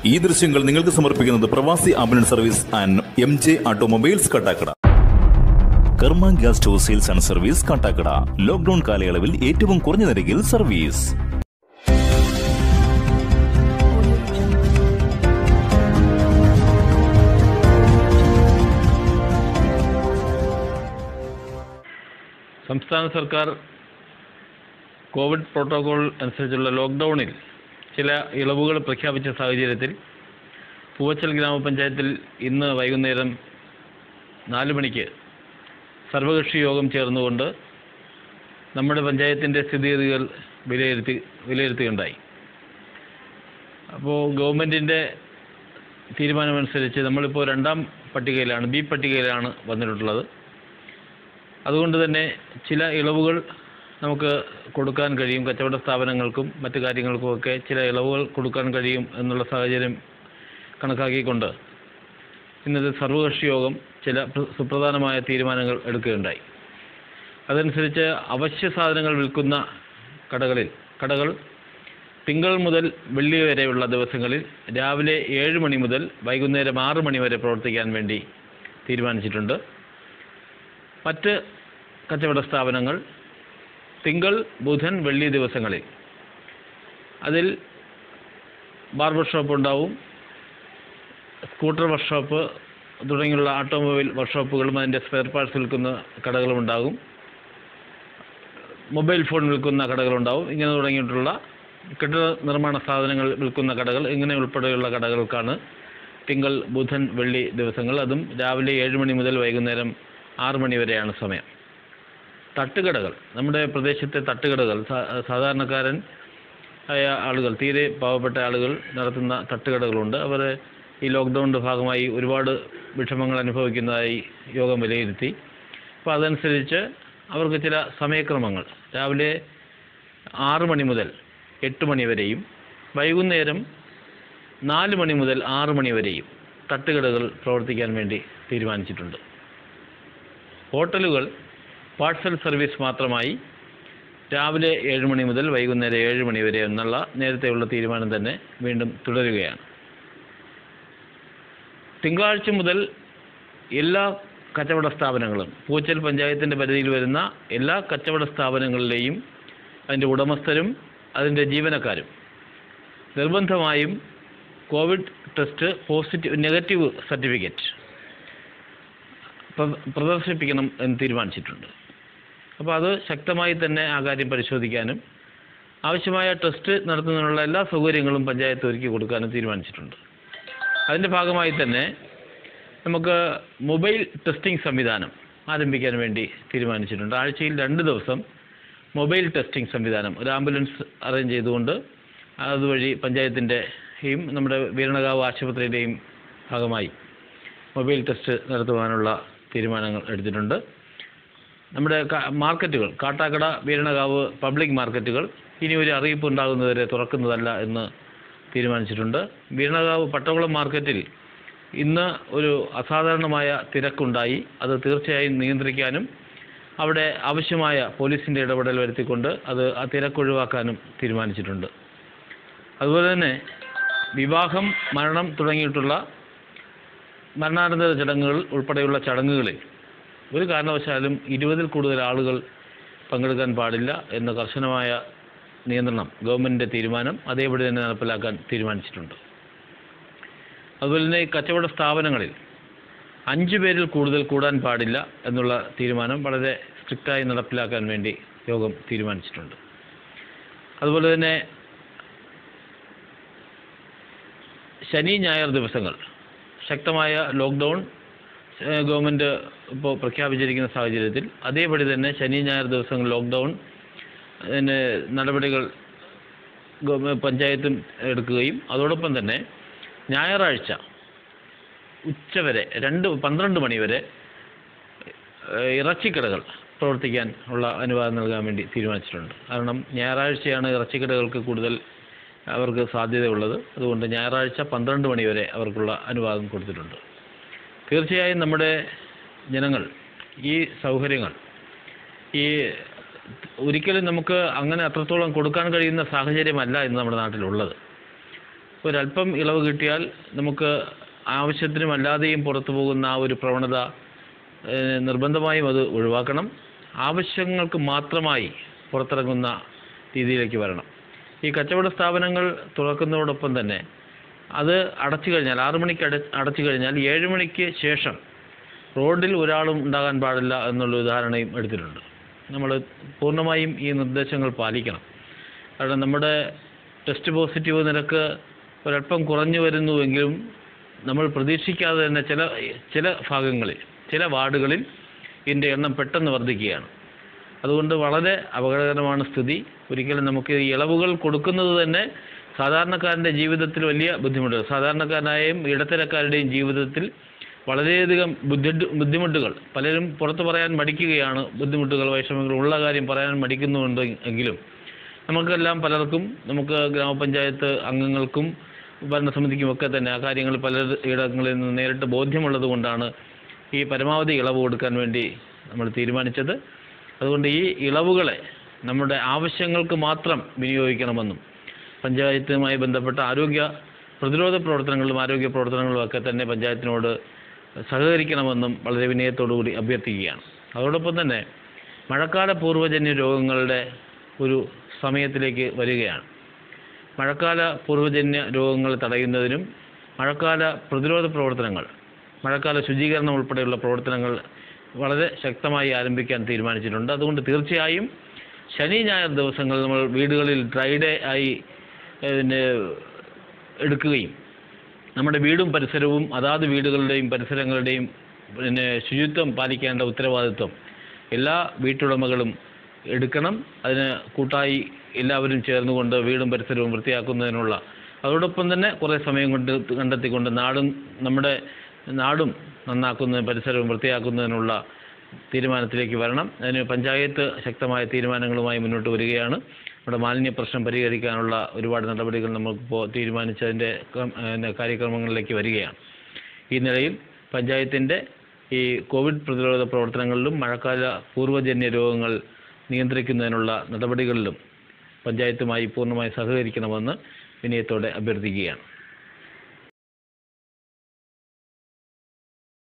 ഈ ദൃശ്യങ്ങൾ നിങ്ങൾക്ക് സമർപ്പിക്കുന്നത് പ്രവാസി ambulance service and MJ automobiles Kattakkada. Karma gas stove sales and service Kattakkada. Lockdown കാലയളവിൽ ഏറ്റവും കുറഞ്ഞ നിരക്കിൽ സർവീസ്. സംസ്ഥാന സർക്കാർ കോവിഡ് പ്രോട്ടോകോൾ അനുസരിച്ചുള്ള ലോക്ക്ഡൗണിൽ ചില ഇളവുകൾ പ്രഖ്യാപിച്ച സാഹചര്യത്തിൽ പൂവച്ചൽ ഗ്രാമപഞ്ചായത്തിൽ ഇന്ന് വൈകുന്നേരം 4 മണിക്ക് സർവകക്ഷി യോഗം ചേർന്നുകൊണ്ട് നമ്മുടെ പഞ്ചായത്തിൻ്റെ സ്ഥിതിഗതികൾ വിലയിരുത്തുകയുണ്ടായി. അപ്പോൾ ഗവൺമെൻറ്റിൻ്റെ തീരുമാനമനുസരിച്ച് നമ്മളിപ്പോൾ 2ാം പട്ടികയിലാണ്, B പട്ടികയിലാണ് വന്നിട്ടുള്ളത്. അതുകൊണ്ട് തന്നെ ചില ഇളവുകൾ നമുക്ക് കൊടുക്കാൻ കഴിയും. കച്ചവട സ്ഥാപനങ്ങൾക്കും മറ്റു കാര്യങ്ങൾക്കുമൊക്കെ ചില ഇളവുകൾ കൊടുക്കാൻ കഴിയും എന്നുള്ള സാഹചര്യം കണക്കാക്കിക്കൊണ്ട് ഇന്നത്തെ സർവകക്ഷി യോഗം ചില സുപ്രധാനമായ തീരുമാനങ്ങൾ എടുക്കുകയുണ്ടായി. അതനുസരിച്ച് അവശ്യ സാധനങ്ങൾ വിൽക്കുന്ന കടകൾ തിങ്കൾ മുതൽ വെള്ളി വരെയുള്ള ദിവസങ്ങളിൽ രാവിലെ 7 മണി മുതൽ വൈകുന്നേരം 6 മണി വരെ പ്രവർത്തിക്കാൻ വേണ്ടി തീരുമാനിച്ചിട്ടുണ്ട്. മറ്റ് കച്ചവട സ്ഥാപനങ്ങൾ തിങ്കൾ, ബുധൻ, വെള്ളി ദിവസങ്ങളിൽ അതിൽ ബാർബർ ഷോപ്പ് ഉണ്ടാവും, സ്കൂട്ടർ വർക്ക്ഷോപ്പ് തുടങ്ങിയുള്ള ഓട്ടോമൊബൈൽ വർക്ക്ഷോപ്പുകളും അതിൻ്റെ സ്പെയർ പാർട്സ് വിൽക്കുന്ന കടകളും ഉണ്ടാകും, മൊബൈൽ ഫോൺ വിൽക്കുന്ന കടകളുണ്ടാവും. ഇങ്ങനെ തുടങ്ങിയിട്ടുള്ള കെട്ടിട നിർമ്മാണ സാധനങ്ങൾ വിൽക്കുന്ന കടകൾ, ഇങ്ങനെ ഉൾപ്പെടെയുള്ള കടകൾക്കാണ് തിങ്കൾ, ബുധൻ, വെള്ളി ദിവസങ്ങൾ. അതും രാവിലെ 7 മണി മുതൽ വൈകുന്നേരം 6 മണി വരെയാണ് സമയം. തട്ടുകടകൾ, നമ്മുടെ പ്രദേശത്തെ തട്ടുകടകൾ, സാധാരണക്കാരൻ ആയ ആളുകൾ, തീരെ പാവപ്പെട്ട ആളുകൾ നടത്തുന്ന തട്ടുകടകളുണ്ട്. അവർ ഈ ലോക്ക്ഡൗണിൻ്റെ ഭാഗമായി ഒരുപാട് വിഷമങ്ങൾ അനുഭവിക്കുന്നതായി യോഗം വിലയിരുത്തി. അപ്പോൾ അതനുസരിച്ച് അവർക്ക് ചില സമയക്രമങ്ങൾ, രാവിലെ 6 മണി മുതൽ 8 മണി വരെയും വൈകുന്നേരം 4 മണി മുതൽ 6 മണി വരെയും തട്ടുകടകൾ പ്രവർത്തിക്കാൻ വേണ്ടി തീരുമാനിച്ചിട്ടുണ്ട്. ഹോട്ടലുകൾ പാഴ്സൽ സർവീസ് മാത്രമായി രാവിലെ 7 മണി മുതൽ വൈകുന്നേരം 7 മണി വരെ എന്നുള്ള നേരത്തെയുള്ള തീരുമാനം തന്നെ വീണ്ടും തുടരുകയാണ്. തിങ്കളാഴ്ച മുതൽ എല്ലാ കച്ചവട സ്ഥാപനങ്ങളും, പൂവച്ചൽ പഞ്ചായത്തിൻ്റെ പരിധിയിൽ വരുന്ന എല്ലാ കച്ചവട സ്ഥാപനങ്ങളിലെയും അതിൻ്റെ ഉടമസ്ഥരും അതിൻ്റെ ജീവനക്കാരും നിർബന്ധമായും കോവിഡ് ടെസ്റ്റ് നെഗറ്റീവ് സർട്ടിഫിക്കറ്റ് പ്രദർശിപ്പിക്കണം എന്ന് തീരുമാനിച്ചിട്ടുണ്ട്. അപ്പോൾ അത് ശക്തമായി തന്നെ ആ കാര്യം പരിശോധിക്കാനും ആവശ്യമായ ടെസ്റ്റ് നടത്തുന്നതിനുള്ള എല്ലാ സൗകര്യങ്ങളും പഞ്ചായത്ത് ഒരുക്കി കൊടുക്കാനും തീരുമാനിച്ചിട്ടുണ്ട്. അതിൻ്റെ ഭാഗമായി തന്നെ നമുക്ക് മൊബൈൽ ടെസ്റ്റിംഗ് സംവിധാനം ആരംഭിക്കാൻ വേണ്ടി തീരുമാനിച്ചിട്ടുണ്ട്. ആഴ്ചയിൽ 2 ദിവസം മൊബൈൽ ടെസ്റ്റിംഗ് സംവിധാനം, ഒരു ആംബുലൻസ് അറേഞ്ച് ചെയ്തുകൊണ്ട് അതുവഴി പഞ്ചായത്തിൻ്റെയും നമ്മുടെ വീരണകാവ് ആശുപത്രിയുടെയും ഭാഗമായി മൊബൈൽ ടെസ്റ്റ് നടത്തുവാനുള്ള തീരുമാനങ്ങൾ എടുത്തിട്ടുണ്ട്. നമ്മുടെ മാർക്കറ്റുകൾ, കാട്ടാക്കട, വീരണകാവ് പബ്ലിക് മാർക്കറ്റുകൾ ഇനി ഒരു അറിയിപ്പ് ഉണ്ടാകുന്നതുവരെ തുറക്കുന്നതല്ല എന്ന് തീരുമാനിച്ചിട്ടുണ്ട്. വീരണകാവ് പട്ടകുളം മാർക്കറ്റിൽ ഇന്ന് ഒരു അസാധാരണമായ തിരക്കുണ്ടായി. അത് തീർച്ചയായും നിയന്ത്രിക്കാനും അവിടെ ആവശ്യമായ പോലീസിൻ്റെ ഇടപെടൽ വരുത്തിക്കൊണ്ട് ആ തിരക്കൊഴിവാക്കാനും തീരുമാനിച്ചിട്ടുണ്ട്. അതുപോലെ തന്നെ വിവാഹം, മരണം തുടങ്ങിയിട്ടുള്ള മരണാനന്തര ചടങ്ങുകൾ ഉൾപ്പെടെയുള്ള ചടങ്ങുകളിൽ ഒരു കാരണവശാലും 20-ൽ കൂടുതൽ ആളുകൾ പങ്കെടുക്കാൻ പാടില്ല എന്ന കർശനമായ നിയന്ത്രണം ഗവൺമെൻറ്റിൻ്റെ തീരുമാനം അതേപടി തന്നെ നടപ്പിലാക്കാൻ തീരുമാനിച്ചിട്ടുണ്ട്. അതുപോലെ തന്നെ ഈ കച്ചവട സ്ഥാപനങ്ങളിൽ 5 പേരിൽ കൂടുതൽ കൂടാൻ പാടില്ല എന്നുള്ള തീരുമാനം വളരെ സ്ട്രിക്റ്റായി നടപ്പിലാക്കാൻ വേണ്ടി യോഗം തീരുമാനിച്ചിട്ടുണ്ട്. അതുപോലെ തന്നെ ശനി, ഞായർ ദിവസങ്ങൾ ശക്തമായ ലോക്ക്ഡൗൺ ഗവൺമെൻറ് ഇപ്പോൾ പ്രഖ്യാപിച്ചിരിക്കുന്ന സാഹചര്യത്തിൽ അതേപടി തന്നെ ശനി, ഞായർ ദിവസങ്ങൾ ലോക്ക്ഡൗൺ നടപടികൾ പഞ്ചായത്തും എടുക്കുകയും അതോടൊപ്പം തന്നെ ഞായറാഴ്ച ഉച്ചവരെ 12 മണി വരെ ഇറച്ചിക്കടകൾ പ്രവർത്തിക്കാൻ ഉള്ള അനുവാദം നൽകാൻ വേണ്ടി തീരുമാനിച്ചിട്ടുണ്ട്. കാരണം ഞായറാഴ്ചയാണ് ഇറച്ചിക്കടകൾക്ക് കൂടുതൽ അവർക്ക് സാധ്യതയുള്ളത്. അതുകൊണ്ട് ഞായറാഴ്ച 12 മണി വരെ അവർക്കുള്ള അനുവാദം കൊടുത്തിട്ടുണ്ട്. തീർച്ചയായും നമ്മുടെ ജനങ്ങൾ ഈ സൗകര്യങ്ങൾ ഒരിക്കലും നമുക്ക് അങ്ങനെ അത്രത്തോളം കൊടുക്കാൻ കഴിയുന്ന സാഹചര്യമല്ല ഇന്ന് നമ്മുടെ നാട്ടിലുള്ളത്. ഒരല്പം ഇളവ് കിട്ടിയാൽ നമുക്ക് ആവശ്യത്തിനും അല്ലാതെയും പുറത്തു പോകുന്ന ആ ഒരു പ്രവണത നിർബന്ധമായും അത് ഒഴിവാക്കണം. ആവശ്യങ്ങൾക്ക് മാത്രമായി പുറത്തിറങ്ങുന്ന രീതിയിലേക്ക് വരണം. ഈ കച്ചവട സ്ഥാപനങ്ങൾ തുറക്കുന്നതോടൊപ്പം തന്നെ അത് അടച്ചു കഴിഞ്ഞാൽ 6 മണിക്ക് അടച്ചു കഴിഞ്ഞാൽ 7 മണിക്ക് ശേഷം റോഡിൽ ഒരാളും ഉണ്ടാകാൻ പാടില്ല എന്നുള്ള ഉദാഹരണയും എടുത്തിട്ടുണ്ട്. നമ്മൾ പൂർണ്ണമായും ഈ നിർദ്ദേശങ്ങൾ പാലിക്കണം. കാരണം നമ്മുടെ ടെസ്റ്റ് പോസിറ്റീവ് നിരക്ക് ഒരല്പം കുറഞ്ഞു വരുന്നുവെങ്കിലും നമ്മൾ പ്രതീക്ഷിക്കാതെ തന്നെ ചില ഭാഗങ്ങളിൽ, ചില വാർഡുകളിൽ ഇതിൻ്റെ എണ്ണം പെട്ടെന്ന് വർദ്ധിക്കുകയാണ്. അതുകൊണ്ട് വളരെ അപകടകരമാണ് സ്ഥിതി. ഒരിക്കലും നമുക്ക് ഈ ഇളവുകൾ കൊടുക്കുന്നത് തന്നെ സാധാരണക്കാരൻ്റെ ജീവിതത്തിൽ വലിയ ബുദ്ധിമുട്ടുകൾ, സാധാരണക്കാരനായും ഇടത്തരക്കാരുടെയും ജീവിതത്തിൽ വളരെയധികം ബുദ്ധിമുട്ടുകൾ, പലരും പുറത്ത് പറയാൻ മടിക്കുകയാണ്. ബുദ്ധിമുട്ടുകൾ, വൈഷമ്യങ്ങൾ ഉള്ള കാര്യം പറയാൻ മടിക്കുന്നുണ്ട് എങ്കിലും നമുക്കെല്ലാം പലർക്കും, നമുക്ക് ഗ്രാമപഞ്ചായത്ത് അംഗങ്ങൾക്കും ഭരണസമിതിക്കുമൊക്കെ തന്നെ ആ കാര്യങ്ങൾ ഇടങ്ങളിൽ നിന്ന് നേരിട്ട് ബോധ്യമുള്ളത് കൊണ്ടാണ് ഈ പരമാവധി ഇളവ് കൊടുക്കാൻ വേണ്ടി നമ്മൾ തീരുമാനിച്ചത്. അതുകൊണ്ട് ഈ ഇളവുകളെ നമ്മുടെ ആവശ്യങ്ങൾക്ക് മാത്രം വിനിയോഗിക്കണമെന്നും പഞ്ചായത്തുമായി ബന്ധപ്പെട്ട പ്രതിരോധ പ്രവർത്തനങ്ങളിലും ആരോഗ്യ പ്രവർത്തനങ്ങളിലും ഒക്കെ തന്നെ പഞ്ചായത്തിനോട് സഹകരിക്കണമെന്നും വളരെ വിനയത്തോടുകൂടി അഭ്യർത്ഥിക്കുകയാണ്. അതോടൊപ്പം തന്നെ മഴക്കാല പൂർവ്വജന്യ രോഗങ്ങളുടെ ഒരു സമയത്തിലേക്ക് വരികയാണ്. മഴക്കാല പൂർവ്വജന്യ രോഗങ്ങൾ തടയുന്നതിനും മഴക്കാല പ്രതിരോധ പ്രവർത്തനങ്ങൾ, മഴക്കാല ശുചീകരണം ഉൾപ്പെടെയുള്ള പ്രവർത്തനങ്ങൾ വളരെ ശക്തമായി ആരംഭിക്കാൻ തീരുമാനിച്ചിട്ടുണ്ട്. അതുകൊണ്ട് തീർച്ചയായും ശനി ഞായർ ദിവസങ്ങൾ നമ്മൾ വീടുകളിൽ ഡ്രൈ ഡേ ആയി എടുക്കുകയും നമ്മുടെ വീടും പരിസരവും അതാത് വീടുകളുടെയും പരിസരങ്ങളുടെയും ശുചിത്വം പാലിക്കേണ്ട ഉത്തരവാദിത്വം എല്ലാ വീട്ടുടമകളും എടുക്കണം. അതിന് കൂട്ടായി എല്ലാവരും ചേർന്നുകൊണ്ട് വീടും പരിസരവും വൃത്തിയാക്കുന്നതിനുള്ള, അതോടൊപ്പം തന്നെ കുറേ സമയം കണ്ടെത്തിക്കൊണ്ട് നമ്മുടെ നാടും നന്നാക്കുന്നതിന്, പരിസരവും വൃത്തിയാക്കുന്നതിനുള്ള തീരുമാനത്തിലേക്ക് വരണം. അതിന് പഞ്ചായത്ത് ശക്തമായ തീരുമാനങ്ങളുമായി മുന്നോട്ട് വരികയാണ്. നമ്മുടെ മാലിന്യ പ്രശ്നം പരിഹരിക്കാനുള്ള ഒരുപാട് നടപടികൾ നമുക്കിപ്പോൾ തീരുമാനിച്ചതിൻ്റെ കാര്യക്രമങ്ങളിലേക്ക് വരികയാണ്. ഈ നിലയിൽ പഞ്ചായത്തിൻ്റെ ഈ കോവിഡ് പ്രതിരോധ പ്രവർത്തനങ്ങളിലും മഴക്കാല പൂർവ്വജന്യ രോഗങ്ങൾ നിയന്ത്രിക്കുന്നതിനുള്ള നടപടികളിലും പഞ്ചായത്തുമായി പൂർണ്ണമായി സഹകരിക്കണമെന്ന് വിനയത്തോടെ അഭ്യർത്ഥിക്കുകയാണ്.